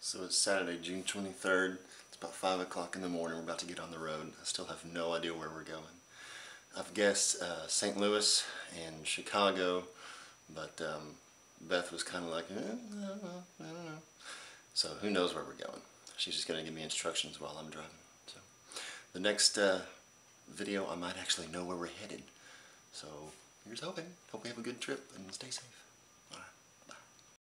So it's Saturday, June 23rd. It's about 5 o'clock in the morning. We're about to get on the road. I still have no idea where we're going. I've guessed St. Louis and Chicago, but Beth was kind of like, I don't know. So who knows where we're going. She's just going to give me instructions while I'm driving. So the next video, I might actually know where we're headed. So here's hoping. Hope we have a good trip and stay safe.